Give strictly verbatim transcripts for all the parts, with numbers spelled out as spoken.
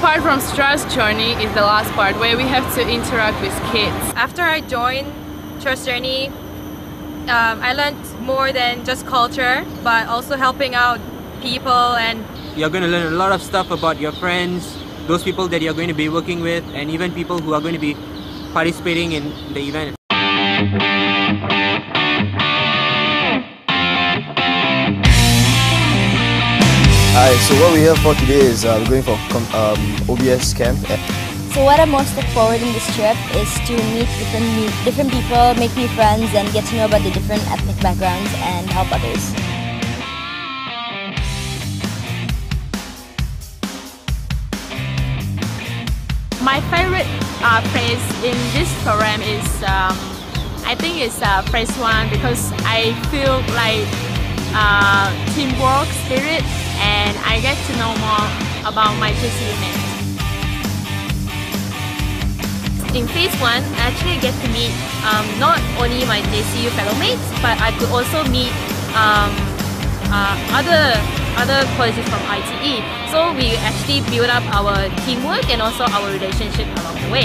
part from Trust Journey is the last part where we have to interact with kids. After I joined Trust Journey, um, I learned more than just culture, but also helping out people. And you're going to learn a lot of stuff about your friends, those people that you're going to be working with, and even people who are going to be participating in the event. Hi, so what we're here for today is uh, we're going for um, O B S camp. So what I'm most looking forward in this trip is to meet different different people, make new friends, and get to know about the different ethnic backgrounds and help others. My favorite uh, phrase in this program is, um, I think it's uh, phrase one, because I feel like uh, teamwork spirit, and I get to know more about my J C U mates. In phase one, I actually get to meet um, not only my J C U fellow mates, but I could also meet um, uh, other other colleges from I T E. So we actually build up our teamwork and also our relationship along the way.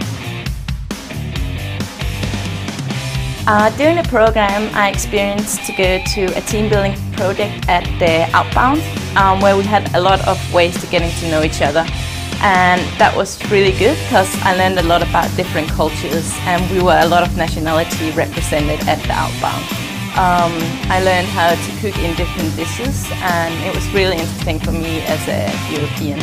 Uh, during the program, I experienced to go to a team building project at the Outbound, um, where we had a lot of ways to getting to know each other. And that was really good because I learned a lot about different cultures, and we were a lot of nationality represented at the Outbound. Um, I learned how to cook in different dishes, and it was really interesting for me as a European.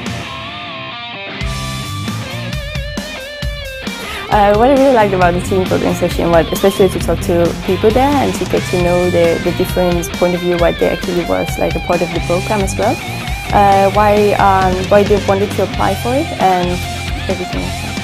Uh, what I really liked about the team building session was especially to talk to people there and to get to know the, the different point of view, what they actually was like a part of the program as well. Uh, why, um, why they wanted to apply for it and everything like that.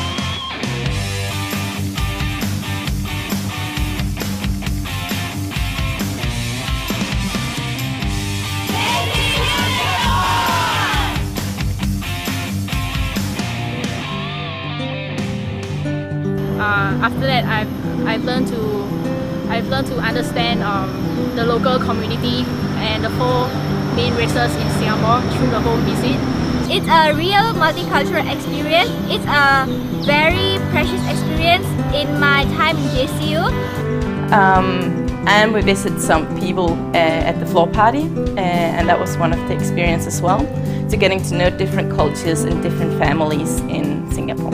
Uh, after that, I've, I've learned to I've learned to understand um, the local community and the four main races in Singapore through the whole visit. It's a real multicultural experience. It's a very precious experience in my time in J C U. Um, and we visited some people uh, at the floor party, uh, and that was one of the experiences as well, to getting to know different cultures and different families in Singapore.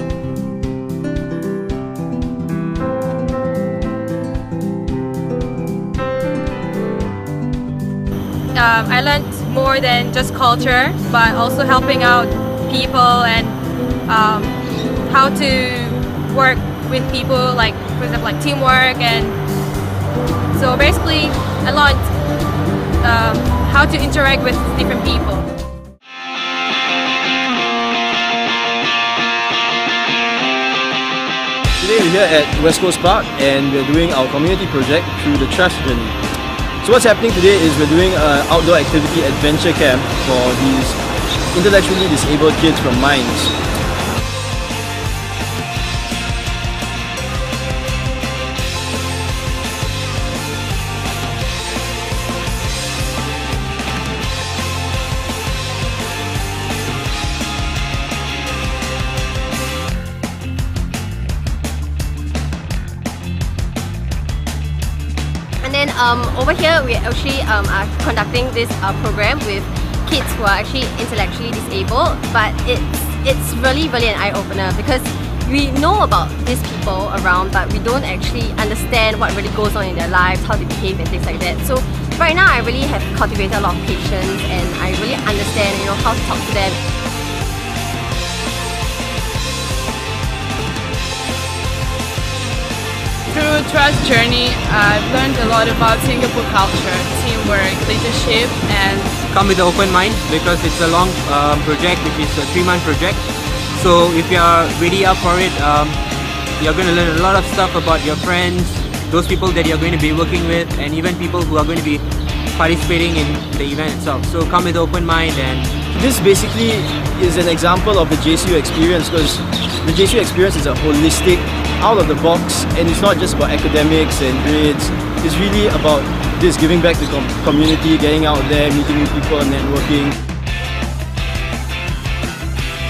Um, I learned more than just culture, but also helping out people and um, how to work with people, like for example, like teamwork. And so basically, I learned um, how to interact with different people. Today we're here at West Coast Park, and we're doing our community project through the Trust Journey. So what's happening today is we're doing an outdoor activity adventure camp for these intellectually disabled kids from Mines. And then um, over here we actually um, are conducting this uh, program with kids who are actually intellectually disabled, but it's it's really really an eye-opener because we know about these people around, but we don't actually understand what really goes on in their lives, how they behave and things like that. So right now I really have cultivated a lot of patience, and I really understand, you know, how to talk to them. Through Trust Journey, I've learned a lot about Singapore culture, teamwork, leadership, and come with an open mind because it's a long um, project, which is a three-month project. So if you are really up for it, um, you're going to learn a lot of stuff about your friends, those people that you're going to be working with, and even people who are going to be participating in the event itself. So come with an open mind. And this basically is an example of the J C U experience, because the J C U experience is a holistic, out of the box, and it's not just about academics and grades. It's really about this giving back to the com community, getting out there, meeting new people and networking.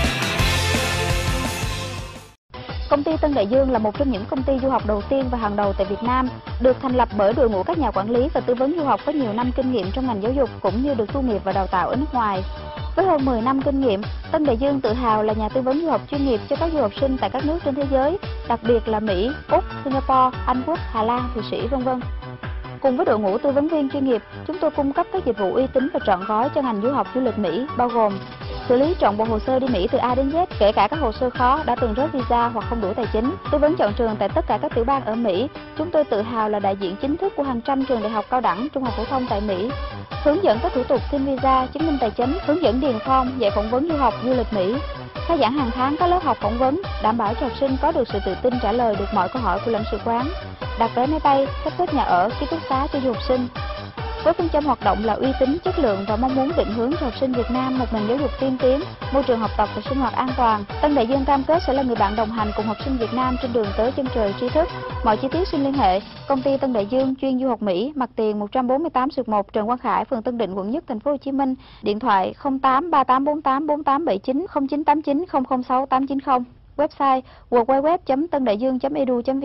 ty Tân Đại Dương là một trong những công ty du học đầu tiên và hàng đầu tại Việt Nam, được thành lập bởi đội ngũ các nhà quản lý và tư vấn du học có nhiều năm kinh nghiệm trong ngành giáo dục cũng như được tu nghiệp và đào tạo ở nước ngoài. Với hơn mười năm kinh nghiệm, Tân Đại Dương tự hào là nhà tư vấn du học chuyên nghiệp cho các du học sinh tại các nước trên thế giới, đặc biệt là Mỹ, Úc, Singapore, Anh Quốc, Hà Lan, Thụy Sĩ, vân vân. Cùng với đội ngũ tư vấn viên chuyên nghiệp, chúng tôi cung cấp các dịch vụ uy tín và trọn gói cho ngành du học du lịch Mỹ, bao gồm xử lý trọn bộ hồ sơ đi Mỹ từ A đến Z, kể cả các hồ sơ khó đã từng rớt visa hoặc không đủ tài chính, tư vấn chọn trường tại tất cả các tiểu bang ở Mỹ. Chúng tôi tự hào là đại diện chính thức của hàng trăm trường đại học cao đẳng, trung học phổ thông tại Mỹ, hướng dẫn các thủ tục xin visa, chứng minh tài chính, hướng dẫn điền form, dạy phỏng vấn du học du lịch Mỹ, khai giảng hàng tháng các lớp học phỏng vấn, đảm bảo cho học sinh có được sự tự tin trả lời được mọi câu hỏi của lãnh sự quán, đặt vé máy bay, sắp xếp nhà ở, ký túc xá cho du học sinh. Với phương châm hoạt động là uy tín, chất lượng và mong muốn định hướng cho học sinh Việt Nam một nền giáo dục tiên tiến, môi trường học tập và sinh hoạt an toàn, Tân Đại Dương cam kết sẽ là người bạn đồng hành cùng học sinh Việt Nam trên đường tới chân trời tri thức. Mọi chi tiết xin liên hệ công ty Tân Đại Dương chuyên du học Mỹ, mặt tiền một trăm bốn mươi tám xuyệt một Trần Quang Khải, phường Tân Định, quận Nhất, thành phố Hồ Chí Minh. Điện thoại không tám ba tám bốn tám bốn tám bảy chín, không chín tám chín không không sáu tám chín không. Website w w w chấm tân đại dương chấm e d u chấm v n.